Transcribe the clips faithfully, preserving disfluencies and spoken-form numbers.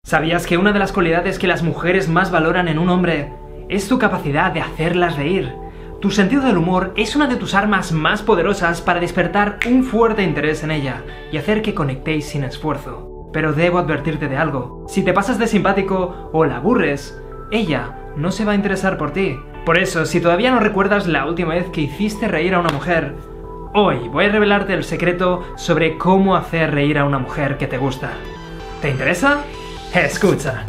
¿Sabías que una de las cualidades que las mujeres más valoran en un hombre es tu capacidad de hacerlas reír? Tu sentido del humor es una de tus armas más poderosas para despertar un fuerte interés en ella y hacer que conectéis sin esfuerzo. Pero debo advertirte de algo: si te pasas de simpático o la aburres, ella no se va a interesar por ti. Por eso, si todavía no recuerdas la última vez que hiciste reír a una mujer, hoy voy a revelarte el secreto sobre cómo hacer reír a una mujer que te gusta. ¿Te interesa? ¡Escucha!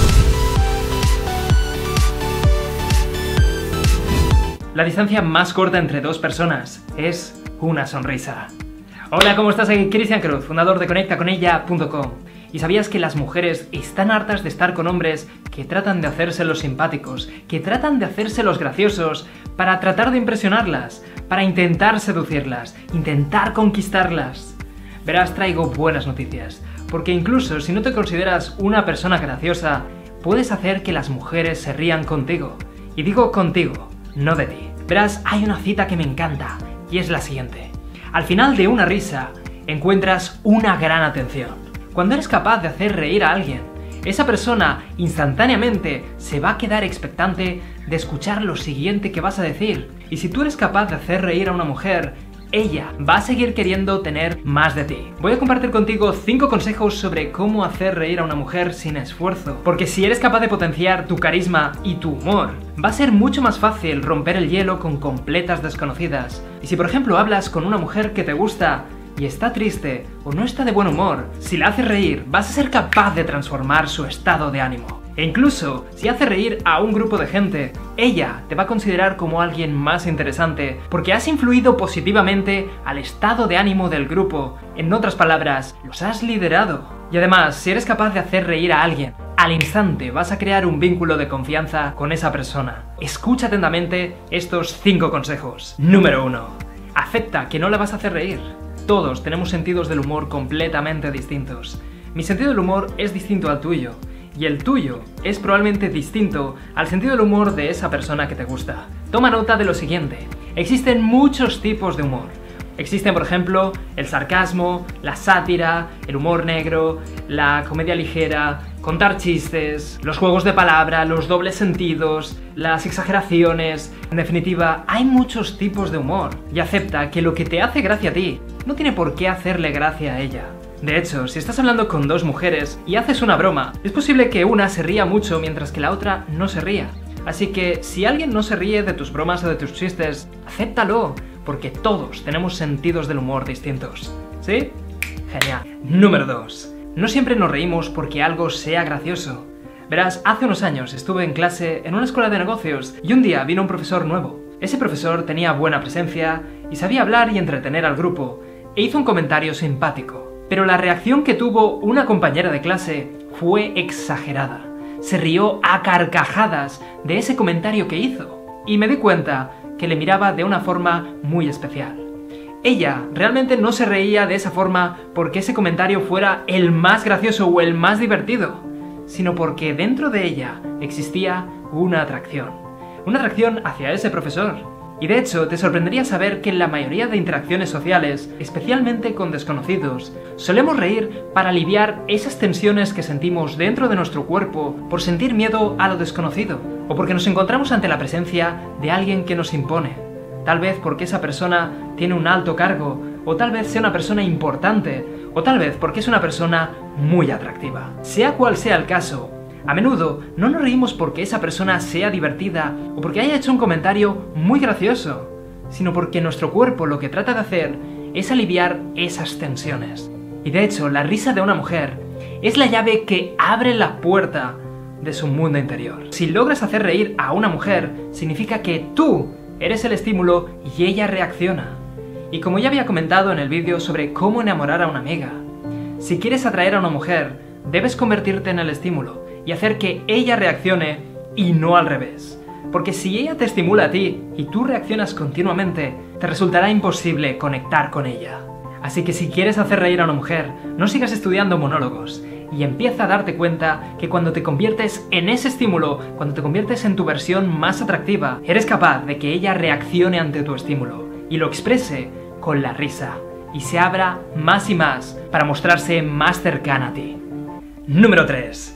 La distancia más corta entre dos personas es una sonrisa. Hola, ¿cómo estás? Aquí Cristian Cruz, fundador de conecta con ella punto com. ¿Y sabías que las mujeres están hartas de estar con hombres que tratan de hacerse los simpáticos, que tratan de hacerse los graciosos para tratar de impresionarlas, para intentar seducirlas, intentar conquistarlas? Verás, traigo buenas noticias, porque incluso si no te consideras una persona graciosa, puedes hacer que las mujeres se rían contigo. Y digo contigo, no de ti. Verás, hay una cita que me encanta, y es la siguiente: al final de una risa, encuentras una gran atención. Cuando eres capaz de hacer reír a alguien, esa persona instantáneamente se va a quedar expectante de escuchar lo siguiente que vas a decir. Y si tú eres capaz de hacer reír a una mujer, ella va a seguir queriendo tener más de ti. Voy a compartir contigo cinco consejos sobre cómo hacer reír a una mujer sin esfuerzo. Porque si eres capaz de potenciar tu carisma y tu humor, va a ser mucho más fácil romper el hielo con completas desconocidas. Y si por ejemplo hablas con una mujer que te gusta y está triste o no está de buen humor, si la haces reír, vas a ser capaz de transformar su estado de ánimo. E incluso, si hace reír a un grupo de gente, ella te va a considerar como alguien más interesante porque has influido positivamente al estado de ánimo del grupo. En otras palabras, los has liderado. Y además, si eres capaz de hacer reír a alguien, al instante vas a crear un vínculo de confianza con esa persona. Escucha atentamente estos cinco consejos. Número uno. Acepta que no la vas a hacer reír. Todos tenemos sentidos del humor completamente distintos. Mi sentido del humor es distinto al tuyo. Y el tuyo es probablemente distinto al sentido del humor de esa persona que te gusta. Toma nota de lo siguiente: existen muchos tipos de humor. Existen, por ejemplo, el sarcasmo, la sátira, el humor negro, la comedia ligera, contar chistes, los juegos de palabra, los dobles sentidos, las exageraciones. En definitiva, hay muchos tipos de humor. Y acepta que lo que te hace gracia a ti no tiene por qué hacerle gracia a ella. De hecho, si estás hablando con dos mujeres y haces una broma, es posible que una se ría mucho mientras que la otra no se ría. Así que, si alguien no se ríe de tus bromas o de tus chistes, acéptalo, porque todos tenemos sentidos del humor distintos. ¿Sí? Genial. Número dos. No siempre nos reímos porque algo sea gracioso. Verás, hace unos años estuve en clase en una escuela de negocios y un día vino un profesor nuevo. Ese profesor tenía buena presencia y sabía hablar y entretener al grupo, e hizo un comentario simpático. Pero la reacción que tuvo una compañera de clase fue exagerada. Se rió a carcajadas de ese comentario que hizo. Y me di cuenta que le miraba de una forma muy especial. Ella realmente no se reía de esa forma porque ese comentario fuera el más gracioso o el más divertido, sino porque dentro de ella existía una atracción. Una atracción hacia ese profesor. Y de hecho, te sorprendería saber que en la mayoría de interacciones sociales, especialmente con desconocidos, solemos reír para aliviar esas tensiones que sentimos dentro de nuestro cuerpo por sentir miedo a lo desconocido, o porque nos encontramos ante la presencia de alguien que nos impone. Tal vez porque esa persona tiene un alto cargo, o tal vez sea una persona importante, o tal vez porque es una persona muy atractiva. Sea cual sea el caso, a menudo no nos reímos porque esa persona sea divertida o porque haya hecho un comentario muy gracioso, sino porque nuestro cuerpo lo que trata de hacer es aliviar esas tensiones. Y de hecho, la risa de una mujer es la llave que abre la puerta de su mundo interior. Si logras hacer reír a una mujer, significa que tú eres el estímulo y ella reacciona. Y como ya había comentado en el vídeo sobre cómo enamorar a una amiga, si quieres atraer a una mujer, debes convertirte en el estímulo y hacer que ella reaccione y no al revés. Porque si ella te estimula a ti y tú reaccionas continuamente, te resultará imposible conectar con ella. Así que si quieres hacer reír a una mujer, no sigas estudiando monólogos y empieza a darte cuenta que cuando te conviertes en ese estímulo, cuando te conviertes en tu versión más atractiva, eres capaz de que ella reaccione ante tu estímulo y lo exprese con la risa y se abra más y más para mostrarse más cercana a ti. Número tres.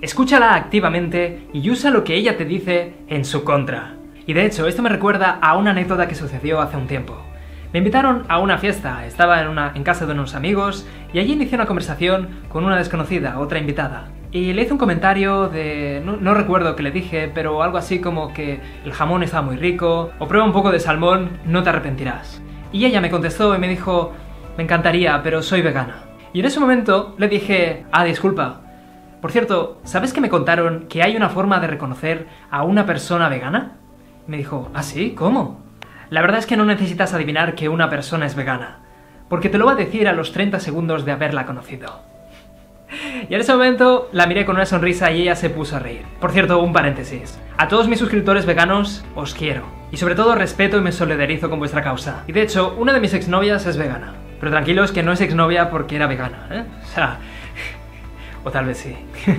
escúchala activamente y usa lo que ella te dice en su contra. Y de hecho, esto me recuerda a una anécdota que sucedió hace un tiempo. Me invitaron a una fiesta, estaba en, una, en casa de unos amigos y allí inicié una conversación con una desconocida, otra invitada. Y le hice un comentario de... No, no recuerdo qué le dije, pero algo así como que el jamón estaba muy rico, o prueba un poco de salmón, no te arrepentirás. Y ella me contestó y me dijo, me encantaría, pero soy vegana. Y en ese momento le dije, ah, disculpa. Por cierto, ¿sabes que me contaron que hay una forma de reconocer a una persona vegana? Me dijo, ¿ah, sí? ¿Cómo? La verdad es que no necesitas adivinar que una persona es vegana, porque te lo va a decir a los treinta segundos de haberla conocido. Y en ese momento la miré con una sonrisa y ella se puso a reír. Por cierto, un paréntesis. A todos mis suscriptores veganos, os quiero. Y sobre todo respeto y me solidarizo con vuestra causa. Y de hecho, una de mis exnovias es vegana. Pero tranquilos que no es exnovia porque era vegana, ¿eh? O sea... o tal vez sí.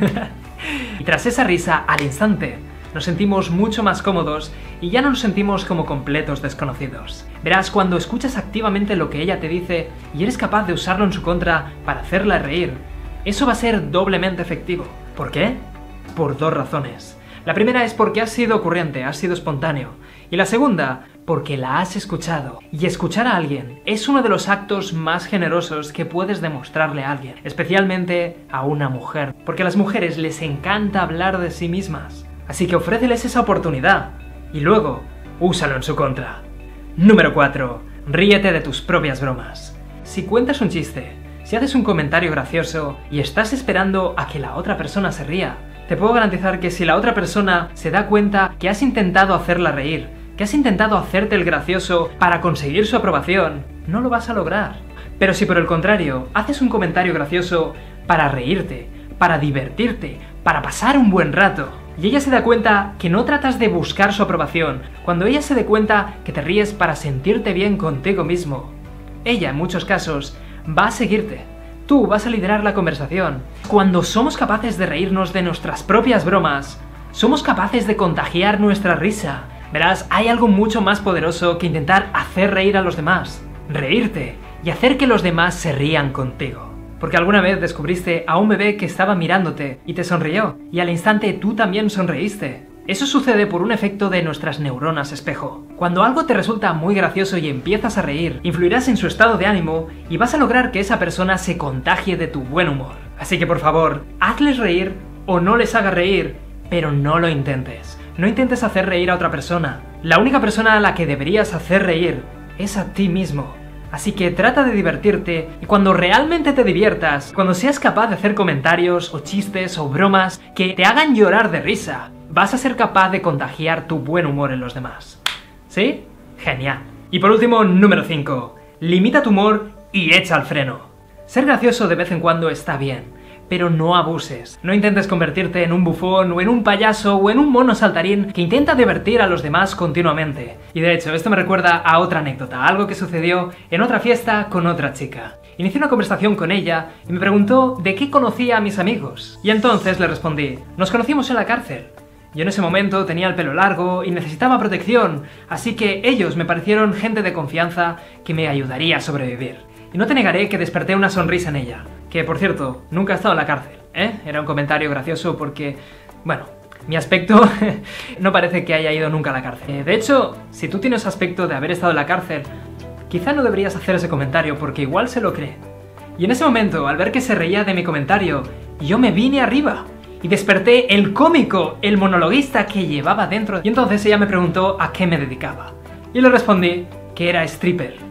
Y tras esa risa, al instante, nos sentimos mucho más cómodos y ya no nos sentimos como completos desconocidos. Verás, cuando escuchas activamente lo que ella te dice y eres capaz de usarlo en su contra para hacerla reír, eso va a ser doblemente efectivo. ¿Por qué? Por dos razones. La primera es porque has sido ocurrente, has sido espontáneo. Y la segunda, porque la has escuchado. Y escuchar a alguien es uno de los actos más generosos que puedes demostrarle a alguien, especialmente a una mujer, porque a las mujeres les encanta hablar de sí mismas. Así que ofréceles esa oportunidad y luego úsalo en su contra. Número cuatro. Ríete de tus propias bromas. Si cuentas un chiste, si haces un comentario gracioso y estás esperando a que la otra persona se ría, te puedo garantizar que si la otra persona se da cuenta que has intentado hacerla reír, que has intentado hacerte el gracioso para conseguir su aprobación, no lo vas a lograr. Pero si por el contrario haces un comentario gracioso para reírte, para divertirte, para pasar un buen rato, y ella se da cuenta que no tratas de buscar su aprobación, cuando ella se dé cuenta que te ríes para sentirte bien contigo mismo, ella en muchos casos va a seguirte. Tú vas a liderar la conversación. Cuando somos capaces de reírnos de nuestras propias bromas, somos capaces de contagiar nuestra risa. Verás, hay algo mucho más poderoso que intentar hacer reír a los demás. Reírte y hacer que los demás se rían contigo. Porque alguna vez descubriste a un bebé que estaba mirándote y te sonrió, y al instante tú también sonreíste. Eso sucede por un efecto de nuestras neuronas espejo. Cuando algo te resulta muy gracioso y empiezas a reír, influirás en su estado de ánimo y vas a lograr que esa persona se contagie de tu buen humor. Así que por favor, hazles reír o no les hagas reír, pero no lo intentes. No intentes hacer reír a otra persona. La única persona a la que deberías hacer reír es a ti mismo. Así que trata de divertirte y cuando realmente te diviertas, cuando seas capaz de hacer comentarios o chistes o bromas que te hagan llorar de risa, vas a ser capaz de contagiar tu buen humor en los demás. ¿Sí? Genial. Y por último, número cinco. Limita tu humor y echa el freno. Ser gracioso de vez en cuando está bien, pero no abuses. No intentes convertirte en un bufón o en un payaso o en un mono saltarín que intenta divertir a los demás continuamente. Y de hecho, esto me recuerda a otra anécdota, algo que sucedió en otra fiesta con otra chica. Inicié una conversación con ella y me preguntó de qué conocía a mis amigos. Y entonces le respondí, nos conocimos en la cárcel. Yo en ese momento tenía el pelo largo y necesitaba protección, así que ellos me parecieron gente de confianza que me ayudaría a sobrevivir. Y no te negaré que desperté una sonrisa en ella. Que, por cierto, nunca he estado en la cárcel, ¿eh? Era un comentario gracioso porque, bueno, mi aspecto no parece que haya ido nunca a la cárcel. De hecho, si tú tienes aspecto de haber estado en la cárcel, quizá no deberías hacer ese comentario porque igual se lo cree. Y en ese momento, al ver que se reía de mi comentario, yo me vine arriba y desperté el cómico, el monologuista que llevaba dentro. Y entonces ella me preguntó a qué me dedicaba. Y le respondí que era stripper.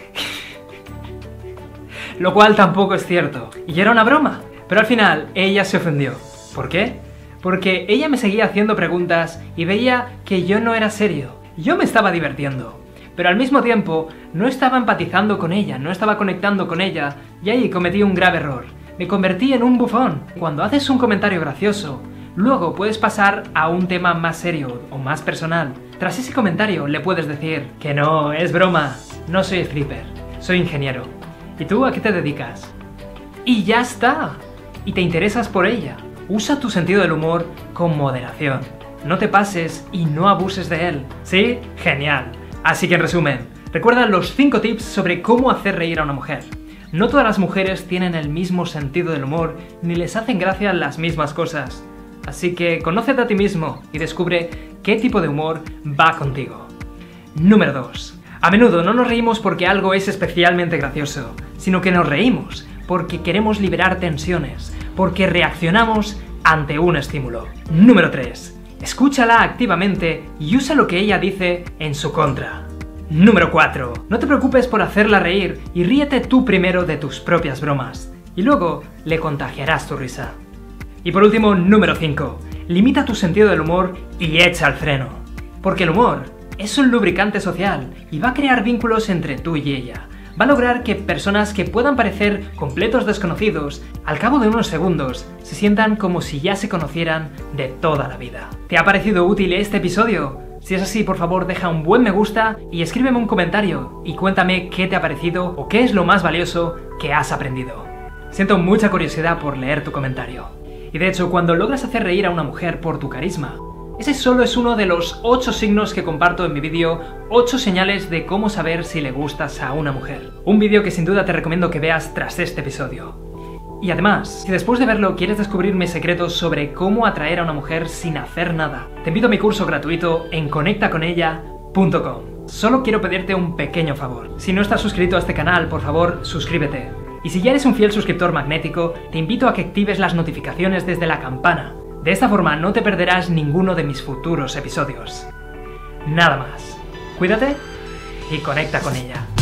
Lo cual tampoco es cierto, y era una broma. Pero al final, ella se ofendió. ¿Por qué? Porque ella me seguía haciendo preguntas y veía que yo no era serio. Yo me estaba divirtiendo, pero al mismo tiempo no estaba empatizando con ella, no estaba conectando con ella, y ahí cometí un grave error. Me convertí en un bufón. Cuando haces un comentario gracioso, luego puedes pasar a un tema más serio o más personal. Tras ese comentario le puedes decir que no, es broma, no soy stripper, soy ingeniero. ¿Y tú a qué te dedicas? Y ya está. Y te interesas por ella. Usa tu sentido del humor con moderación. No te pases y no abuses de él. ¿Sí? Genial. Así que en resumen, recuerda los cinco tips sobre cómo hacer reír a una mujer. No todas las mujeres tienen el mismo sentido del humor ni les hacen gracia las mismas cosas. así que conócete a ti mismo y descubre qué tipo de humor va contigo. Número dos. A menudo no nos reímos porque algo es especialmente gracioso, sino que nos reímos porque queremos liberar tensiones, porque reaccionamos ante un estímulo. Número tres. Escúchala activamente y usa lo que ella dice en su contra. Número cuatro. No te preocupes por hacerla reír y ríete tú primero de tus propias bromas, y luego le contagiarás tu risa. Y por último, número cinco. Limita tu sentido del humor y echa el freno. Porque el humor es un lubricante social y va a crear vínculos entre tú y ella. Va a lograr que personas que puedan parecer completos desconocidos, al cabo de unos segundos, se sientan como si ya se conocieran de toda la vida. ¿Te ha parecido útil este episodio? Si es así, por favor, deja un buen me gusta y escríbeme un comentario y cuéntame qué te ha parecido o qué es lo más valioso que has aprendido. Siento mucha curiosidad por leer tu comentario. Y de hecho, cuando logras hacer reír a una mujer por tu carisma, ese solo es uno de los ocho signos que comparto en mi vídeo ocho señales de cómo saber si le gustas a una mujer. Un vídeo que sin duda te recomiendo que veas tras este episodio. Y además, si después de verlo quieres descubrir mis secretos sobre cómo atraer a una mujer sin hacer nada, te invito a mi curso gratuito en conecta con ella punto com. Solo quiero pedirte un pequeño favor. Si no estás suscrito a este canal, por favor, suscríbete. Y si ya eres un fiel suscriptor magnético, te invito a que actives las notificaciones desde la campana. De esta forma no te perderás ninguno de mis futuros episodios. Nada más. Cuídate y conecta con ella.